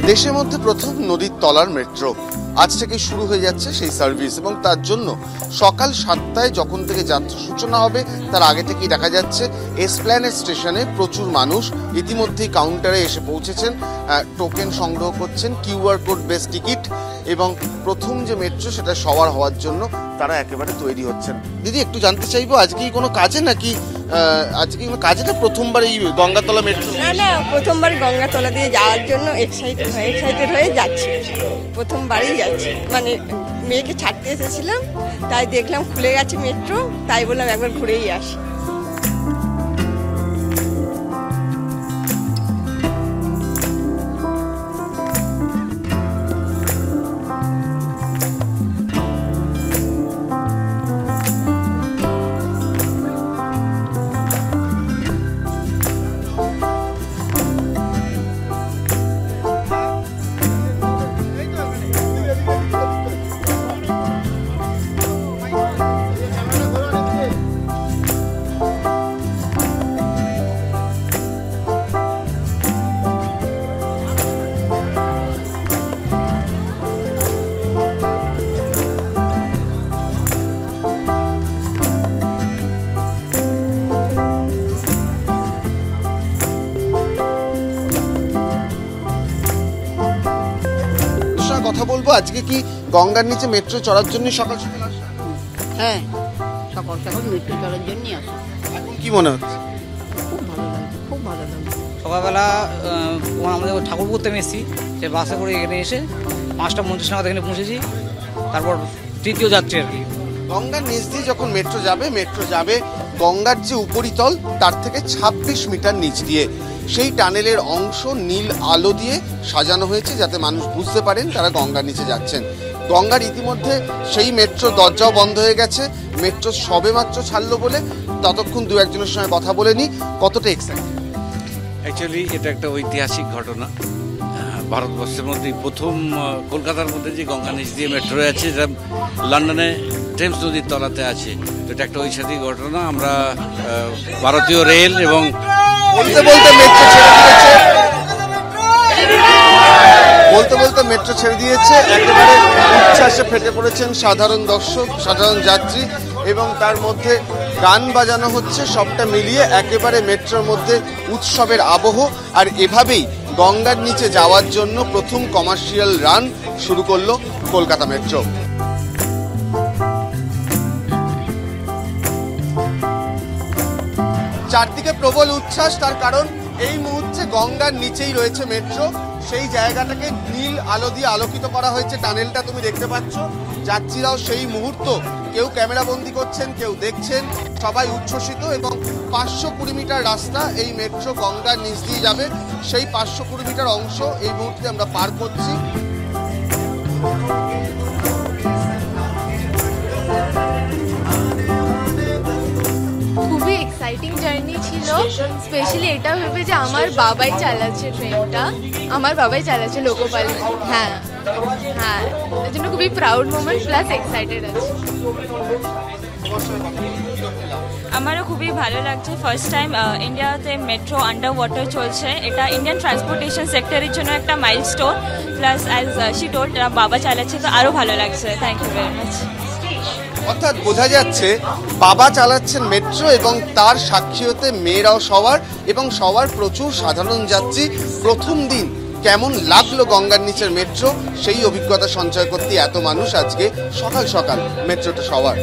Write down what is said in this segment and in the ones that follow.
দেশের মধ্যে প্রথম নদীর তলার মেট্রো আজ থেকে শুরু হয়ে যাচ্ছে সেই সার্ভিস, এবং তার জন্য সকাল 7টায় যখন থেকে যাত্রা সূচনা হবে তার আগে থেকেই দেখা যাচ্ছে এসপ্ল্যানেড স্টেশনে প্রচুর মানুষ ইতিমধ্যেই কাউন্টারে এসে পৌঁছেছেন, টোকেন সংগ্রহ করছেন, কিউআর কোড বেস টিকিট, এবং প্রথম যে মেট্রো সেটা সবার হওয়ার জন্য তারা একেবারে তৈরি হচ্ছেন। দিদি, একটু জানতে চাইবো আজকে কি কোনো কাজে নাকি আজকে কোনো কাজে না প্রথমবার এই গঙ্গাতলা মেট্রো? না, প্রথমবার গঙ্গাতলা দিয়ে যাওয়ার জন্য এক্সাইটেড হয়ে যাচ্ছি। প্রথমবারই যাচ্ছি, মানে মেয়েকে ছাড়তে এসেছিলাম, তাই দেখলাম খুলে গেছে মেট্রো, তাই বললাম একবার ঘুরেই আসি। কথা বলবো, আজকে কি গঙ্গার নিচে মেট্রো চড়ার জন্য সকাল সকাল আসা? হ্যাঁ, সকাল সকাল মেট্রো চড়ার জন্যই আসা। এখন কি মনে হচ্ছে? খুব ভালো লাগছে, খুব ভালো লাগছে। সকালবেলা আমাদের ঠাকুরপুর থেকে এসেছি, সে বাসে করে এখানে এসে 5টা 29 নাগাদ এখানে পৌঁছেছি। তারপর তৃতীয় যাত্রী আর কি। গঙ্গার নিচ দিয়ে যখন মেট্রো যাবে গঙ্গার যে উপরিতল তার থেকে 26 মিটার নিচ দিয়ে। সেই টানেলের অংশ নীল আলো দিয়ে সাজানো হয়েছে যাতে মানুষ বুঝতে পারেন তারা গঙ্গার নিচে যাচ্ছেন। গঙ্গার ইতিমধ্যে সেই মেট্রো দরজাও বন্ধ হয়ে গেছে, মেট্রো সবে মাত্র ছাড়লো বলে ততক্ষণ দু একজনের সঙ্গে কথা বলে নি। কতটা এক্সাইটেড? অ্যাকচুয়ালি এটা একটা ঐতিহাসিক ঘটনা। ভারতবর্ষের মধ্যে প্রথম কলকাতার মধ্যে যে গঙ্গা নিচ দিয়ে মেট্রো আছে, যেটা লন্ডনে টেমস নদীর তলাতে আছে, তো এটা একটা ঐতিহাসিক ঘটনা। আমরা ভারতীয় রেল এবং বলতে মেট্রো ছেড়ে দিয়েছে, একেবারে উচ্ছ্বাসে ফেটে পড়েছেন সাধারণ দর্শক, সাধারণ যাত্রী, এবং তার মধ্যে গান বাজানো হচ্ছে। সবটা মিলিয়ে একেবারে মেট্রোর মধ্যে উৎসবের আবহ। আর এভাবেই গঙ্গার নিচে যাওয়ার জন্য প্রথম কমার্শিয়াল রান শুরু করলো কলকাতা মেট্রো। চারদিকে প্রবল উচ্ছ্বাস, তার কারণ এই মুহূর্তে গঙ্গার নিচেই রয়েছে মেট্রো। সেই জায়গাটাকে নীল আলো দিয়ে আলোকিত করা হয়েছে, টানেলটা তুমি দেখতে পাচ্ছ। যাত্রীরাও সেই মুহূর্ত কেউ ক্যামেরা বন্দি করছেন, কেউ দেখছেন, সবাই উচ্ছ্বসিত। এবং 520 মিটার রাস্তা এই মেট্রো গঙ্গার নিচ দিয়ে যাবে, সেই 520 মিটার অংশ এই মুহূর্তে আমরা পার করছি। খুবই এক্সাইটিং জার্নি ছিল, স্পেশালি এটা ভেবে যে আমার বাবাই চালাচ্ছে ট্রেনটা, আমার বাবাই চালাচ্ছে লোকোপাইল। হ্যাঁ, তার জন্য খুবই প্রাউড মোমেন্ট প্লাস এক্সাইটেড আছে। আমারও খুবই ভালো লাগছে। ফার্স্ট টাইম ইন্ডিয়াতে মেট্রো আন্ডার ওয়াটার চলছে। এটা ইন্ডিয়ান ট্রান্সপোর্টেশন সেক্টরের জন্য একটা milestone, plus as she told বাবা চালাচ্ছে, তো আরও ভালো লাগছে। Thank you very much. অর্থাৎ বোঝা যাচ্ছে বাবা চালাচ্ছেন মেট্রো এবং তার সাক্ষী হতে মেয়েরাও সবার, এবং সবার প্রচুর সাধারণ যাত্রী। প্রথম দিন কেমন লাগলো গঙ্গার নিচের মেট্রো, সেই অভিজ্ঞতা সঞ্চয় করতে এত মানুষ আজকে সকাল সকাল মেট্রোটা সবার।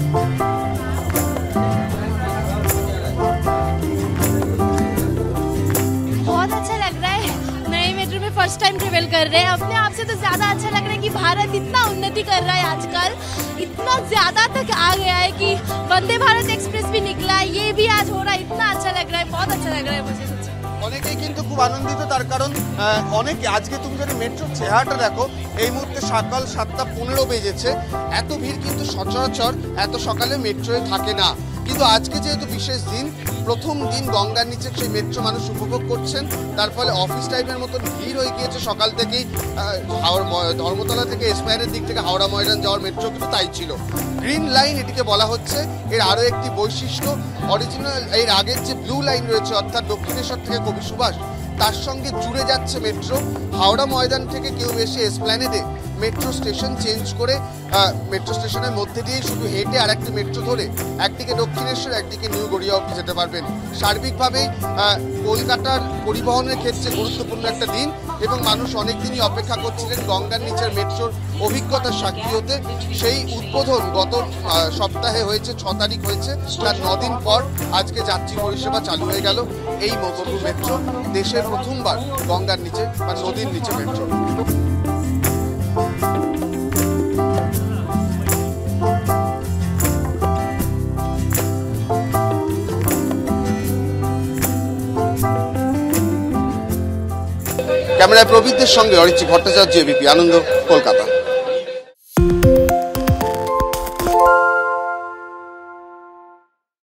बहुत अच्छा लग रहा है, नए मेट्रो में फर्स्ट टाइम ट्रेवल कर रहे हैं। अपने आप से तो ज्यादा अच्छा लग रहा है कि भारत इतना उन्नति कर रहा है आजकल, इतना ज्यादा तक आ गया है कि वंदे भारत एक्सप्रेस भी निकला है, ये भी आज हो रहा है। इतना अच्छा लग रहा है, बहुत अच्छा लग रहा है मुझे। অনেকেই কিন্তু খুব আনন্দিত, তার কারণ অনেকে আজকে তুমি যদি মেট্রোর চেহারাটা দেখো, এই মুহূর্তে সকাল 7:15 বেজেছে। এত ভিড় কিন্তু সচরাচর এত সকালে মেট্রোয় থাকে না, কিন্তু আজকে যেহেতু বিশেষ দিন, প্রথম দিন গঙ্গার নিচে সেই মেট্রো মানুষ উপভোগ করছেন। তার ফলে অফিস টাইমের মতন ভিড় হয়ে গিয়েছে সকাল থেকেই। ধর্মতলা থেকে এসপ্ল্যানেড দিক থেকে হাওড়া ময়দান যাওয়ার মেট্রো কিন্তু তাই ছিল। গ্রিন লাইন এটিকে বলা হচ্ছে। এর আরও একটি বৈশিষ্ট্য, অরিজিনাল এর আগের যে ব্লু লাইন রয়েছে, অর্থাৎ দক্ষিণেশ্বর থেকে কবি সুভাষ তার সঙ্গে জুড়ে যাচ্ছে মেট্রো। হাওড়া ময়দান থেকে কেউ এসে এসপ্ল্যানেডে মেট্রো স্টেশন চেঞ্জ করে মেট্রো স্টেশনের মধ্যে দিয়েই শুধু হেঁটে আর একটি মেট্রো ধরে একদিকে দক্ষিণেশ্বর একদিকে নিউ গড়িয়া অবধি যেতে পারবেন। সার্বিকভাবেই কলকাতার পরিবহনের ক্ষেত্রে গুরুত্বপূর্ণ একটা দিন এবং মানুষ অনেকদিনই অপেক্ষা করছিলেন গঙ্গার নিচের মেট্রোর অভিজ্ঞতার সাক্ষী হতে। সেই উদ্বোধন গত সপ্তাহে হয়েছে, 6 তারিখ হয়েছে। তার 9 দিন পর আজকে যাত্রী পরিষেবা চালু হয়ে গেল এই মগরু মেট্রো, দেশের প্রথমবার গঙ্গার নিচে বা নদীর নিচে মেট্রো। ক্যামেরায় প্রবীরদের সঙ্গে অরিত্রী ভট্টাচার্য, এবিপি আনন্দ, কলকাতা।